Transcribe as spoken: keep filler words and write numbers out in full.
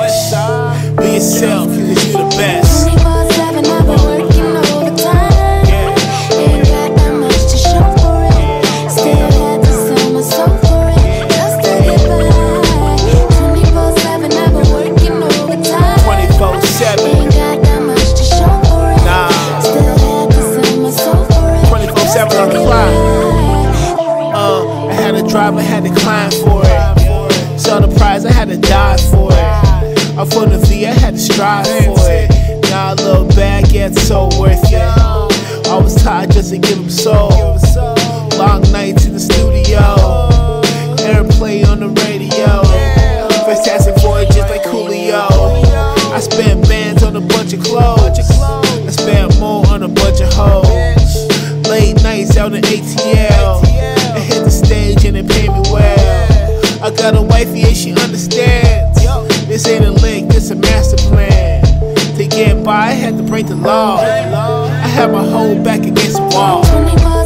best. Be yourself, cause you the best. twenty-four seven, I've been working overtime. Ain't got that much to show for it. Still had to sell my soul for it, just to get by. twenty-four seven, I've been working overtime. twenty-four seven. Ain't got that much to show for it. Nah. Still had to sell my soul for it. twenty-four seven on the clock. Uh, I had to drive, I had to climb for it. Saw the prize, I had to die for it. I'm from the V, I had to strive for it. Now I look back, yeah, it's so worth it. I was tired just to give them soul. Long nights in the studio, airplay on the radio, fantastic voyages like Coolio. I spent bands on a bunch of clothes, I spent more on a bunch of hoes. Late nights out in A T L, I hit the stage and it paid me well. I got a wifey and she understands. This ain't a lick, this a master plan. To get by, I had to break the law. I had my whole back against the wall. twenty-four